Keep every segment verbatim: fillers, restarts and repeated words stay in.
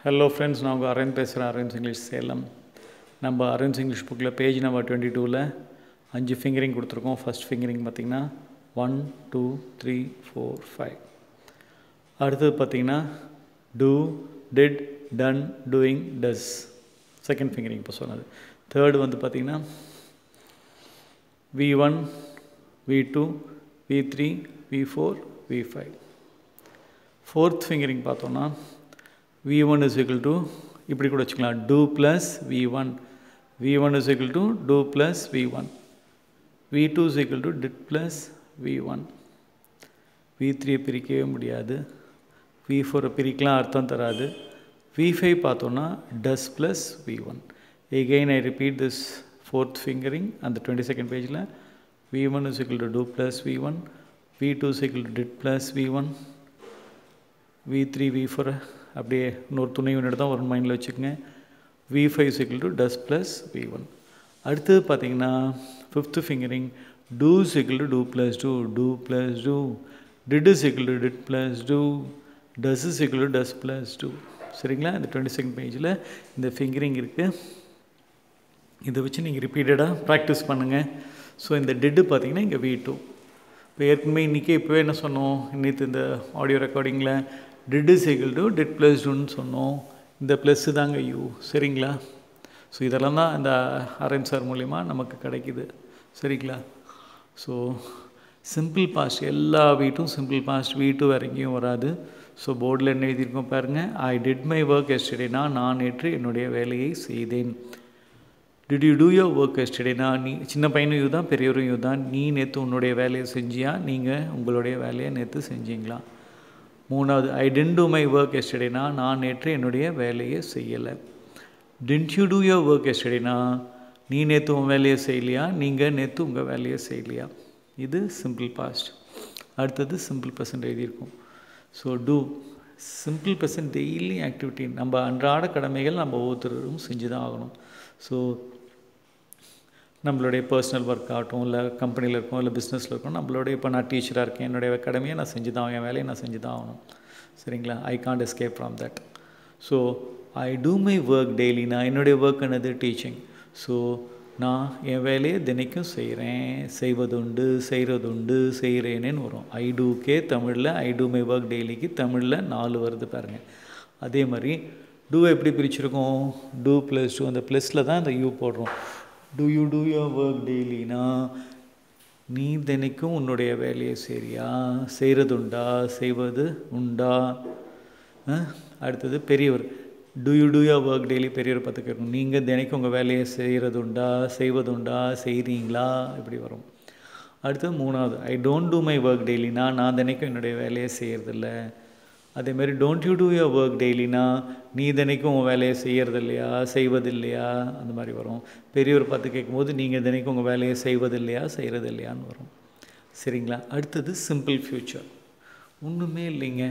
Hello friends, நான் உங்கள் அரவிந்த் பேசுகிறேன். அரவிந்த் இங்கிலீஷ் சேலம். நம்ம அரவிந்த் இங்கிலீஷ் புக்கில் பேஜ் நம்பர் டுவெண்ட்டி டூவில் அஞ்சு ஃபிங்கரிங் கொடுத்துருக்கோம். ஃபஸ்ட் ஃபிங்கரிங் பார்த்திங்கன்னா one two three four five. அடுத்தது பார்த்திங்கன்னா do did done doing does. Second fingering இப்போ சொன்னது. தேர்டு வந்து பார்த்திங்கன்னா V one V two V three V four V five. Fourth fingering பார்த்தோன்னா V one is equal to இப்படி கூட வச்சுக்கலாம், do plus V one. V one is equal to do plus V one. V two is equal to did plus V one. V three பிரிக்கவே முடியாது. V ஃபோரை பிரிக்கலாம், அர்த்தம் தராது. வி ஃபைவ் பார்த்தோன்னா does plus V one. Again I repeat this fourth fingering அந்த twenty second பேஜில் V one is equal to do plus V one. V two is equal to did plus V one. V three V four அப்படியே இன்னொரு துணை unit தான் ஒரு மைண்டில் வச்சுக்கோங்க. We five is equal to does plus V one. அடுத்தது பார்த்தீங்கன்னா fifth fingering do is equal to do plus do, do plus do, did is equal to did plus do, does is equal to does plus do. சரிங்களா? இந்த twenty second பேஜில் இந்த fingering இருக்குது. இதை வச்சு நீங்கள் ரிப்பீட்டடாக ப்ராக்டிஸ் பண்ணுங்கள். ஸோ இந்த டிட்டு பார்த்தீங்கன்னா இங்கே வி டூ. இப்போ ஏற்கனவே இன்றைக்கி இப்போவே என்ன சொன்னோம், இன்னைக்கு இந்த ஆடியோ ரெக்கார்டிங்கில் did is equal to did plus டூன்னு சொன்னோம். இந்த ப்ளஸ்ஸு தாங்க யூ. சரிங்களா? ஸோ இதெல்லாம் தான் இந்த அரவிந்த் சார் மூலிமா நமக்கு கிடைக்கிது. சரிங்களா? ஸோ சிம்பிள் பாஸ்ட் எல்லா வீட்டும் சிம்பிள் பாஸ்ட் வீட்டு வேறு எங்கேயும் வராது. ஸோ போர்டில் என்ன எழுதியிருக்கோம் பாருங்கள். ஐ டிட் மை ஒர்க் எஸ்டர்டேனா, நான் நேற்று என்னுடைய வேலையை செய்தேன். Did you do your work எஸ்டர்டேனா, நீ சின்ன பையனும் யூ தான் பெரியவரும் யூ தான். நீ நேற்று உன்னுடைய வேலையை செஞ்சியா, நீங்கள் உங்களுடைய வேலையை நேற்று செஞ்சீங்களா. மூணாவது I didn't do my work எஸ்டர்டேனா, நான் நேற்று என்னுடைய வேலையை செய்யலை. Didn't you do your work எஸ்டர்டேனா, நீ நேற்று உன் வேலையை செய்யலையா, நீங்கள் நேற்று உங்கள் வேலையை செய்யலையா. இது சிம்பிள் பாஸ்ட். அடுத்தது சிம்பிள் ப்ரெசன்ட் எழுதியிருக்கும். So do simple present daily activity, நம்ம அன்றாட கடமைகள் நம்ம ஒவ்வொருத்தரும் செஞ்சு தான் ஆகணும். ஸோ நம்மளுடைய பர்சனல் ஒர்க் ஆகட்டும், இல்லை கம்பெனியில் இருக்கோம், இல்லை பிஸ்னஸில் இருக்கோம், நம்மளுடைய இப்போ நான் டீச்சராக இருக்கேன், என்னுடைய கடமையை நான் செஞ்சு தான் என் வேலையை நான் செஞ்சு தான் ஆகணும். சரிங்களா? I can't escape from that. So I do my work daily, நான் என்னுடைய ஒர்க் என்னது டீச்சிங். ஸோ நான் என் வேலையை தினைக்கும் செய்கிறேன், செய்வதுண்டு, செய்கிறதுண்டு, செய்கிறேனேன்னு வரும். ஐ டூக்கே தமிழில் ஐ டூ மை ஒர்க் டெய்லிக்கு தமிழில் நாலு வருது பாருங்கள். அதே மாதிரி டூ எப்படி பிரிச்சிருக்கோம், டூ ப்ளஸ் டூ, அந்த ப்ளஸில் தான் அந்த யூ போடுறோம். Do you do your work டெய்லினா, நீ தினைக்கும் உன்னுடைய வேலையை செய்றியா, செய்கிறது உண்டா, செய்வது உண்டா. அடுத்தது பெரியவர், do you do your work daily, பெரியவர் பார்த்து கேட்கணும். நீங்கள் தினைக்கும் உங்கள் வேலையை செய்கிறது உண்டா, செய்வது உண்டா, செய்கிறீங்களா, இப்படி வரும். அடுத்தது மூணாவது I don't do my work டெய்லினா, நான் தினைக்கும் என்னுடைய வேலையை செய்கிறதில்ல. அதேமாதிரி don't you do your work டெய்லினா, நீ தினைக்கும் உங்கள் வேலையை செய்கிறது இல்லையா, செய்வது இல்லையா, அந்த மாதிரி வரும். பெரியவர் பார்த்து கேட்கும்போது நீங்கள் தினைக்கும் உங்கள் வேலையை செய்வது இல்லையா, செய்கிறது இல்லையான்னு வரும். சரிங்களா? அடுத்தது சிம்பிள் ஃப்யூச்சர். ஒன்றுமே இல்லைங்க,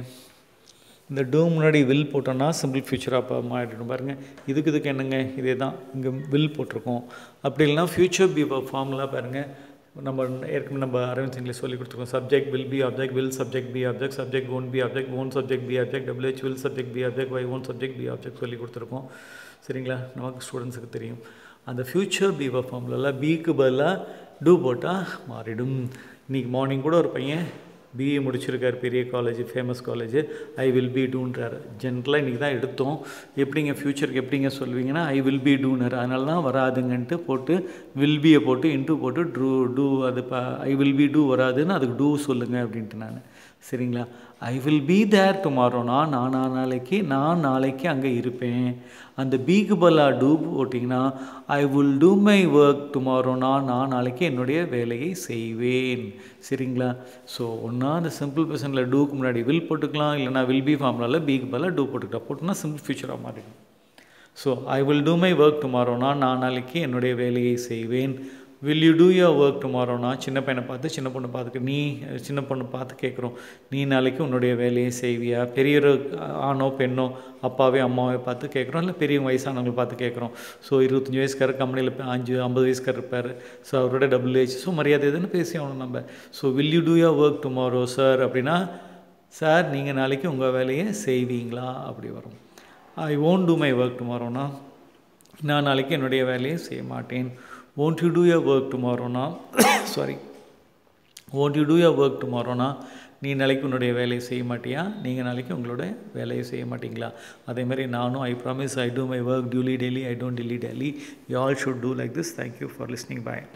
இந்த டூ முன்னாடி வில் போட்டோன்னா சிம்பிள் ஃப்யூச்சராக அப்போ மாறிடும் பாருங்கள். இதுக்கு இதுக்கு என்னங்க, இதே தான் இங்கே வில் போட்டிருக்கோம். அப்படி இல்லைனா ஃப்யூச்சர் பி ஃபார்முலா பாருங்கள். நம்ம ஏற்கனவே நம்ம அரவிந்த் இங்கிலீஷ் சொல்லி கொடுத்துருக்கோம். Subject will be object, will subject be object, subject won't be object, won't subject be object, WH will subject be object, why won't subject be object சொல்லி கொடுத்துருக்கோம். சரிங்களா? நமக்கு ஸ்டூடெண்ட்ஸுக்கு தெரியும். அந்த ஃப்யூச்சர் பி ஃபார்முலாவில் பிக்கு பதிலாக டூ போட்டால் மாறிடும். இன்றைக்கி மார்னிங் கூட ஒரு பையன் பிஏ முடிச்சிருக்கார், பெரிய காலேஜ், ஃபேமஸ் காலேஜ், ஐ வில் பி டூன்றார். ஜென்ரலாக இன்றைக்கி தான் எடுத்தோம். எப்படிங்க ஃப்யூச்சருக்கு எப்படிங்க சொல்வீங்கன்னா ஐ வில் பி டூனர், அதனால தான் வராதுங்கன்ட்டு போட்டு வில் பியை போட்டு இன்ட்டு போட்டு ட்ரூ டூ, அது ப ஐ வில் பி டூ வராதுன்னு அதுக்கு டூ சொல்லுங்கள் அப்படின்ட்டு நான். சரிங்களா? ஐ வில் பி தேர் டுமாரோனா, நான் நாளைக்கு நான் நாளைக்கு அங்கே இருப்பேன். அந்த பிக்கு பதிலாக டூ போட்டிங்கன்னா I will do my work டுமாரோனா, நான் நாளைக்கு என்னுடைய வேலையை செய்வேன். சரிங்களா? ஸோ ஒன்றா அந்த சிம்பிள் ப்ரெசன்ட்டில் டூக்கு முன்னாடி வில் போட்டுக்கலாம், இல்லைனா வில் பி ஃபார்முலாவில் பிக்கு பதிலாக டூ போட்டுக்கிட்டா போட்டோன்னா சிம்பிள் ஃபியூச்சராக மாறிடும். So I will do my work டுமாரோனா, நான் நாளைக்கு என்னுடைய வேலையை செய்வேன். Will you do your work டுமாரோனா, சின்ன பையனை பார்த்து சின்ன பொண்ணை பார்த்துக்க, நீ சின்ன பொண்ணை பார்த்து கேட்குறோம், நீ நாளைக்கு உன்னுடைய வேலையை செய்வியா. பெரியவர் ஆணோ பெண்ணோ, அப்பாவே அம்மாவே பார்த்து கேட்குறோம், இல்லை பெரியவங்க வயசானவங்களை பார்த்து கேட்குறோம். ஸோ இருபத்தஞ்சி வயசுக்காரர் கம்பெனியில் அஞ்சு ஐம்பது வயசுக்காரர் இருப்பார். ஸோ அவரோட டபுள் ஏஜ், ஸோ மரியாதை எதுன்னு பேசி ஆகணும் நம்ம. So will you do your work tomorrow sir அப்படின்னா, சார் நீங்கள் நாளைக்கு உங்கள் வேலையை செய்வீங்களா அப்படி வரும். ஐ won't do my work tomorrowனா நான் நாளைக்கு என்னுடைய வேலையை செய்ய மாட்டேன். won't you do your work tomorrowனா sorry won't you do your work tomorrowனா நீ நாளைக்கு உன்னுடைய வேலையை செய்ய மாட்டியா, நீங்கள் நாளைக்கு உங்களோட வேலையை செய்ய மாட்டிங்களா. அதேமாதிரி நானும் I promise I do my work duly daily I don't delay daily. You all should do like this. Thank you for listening. By.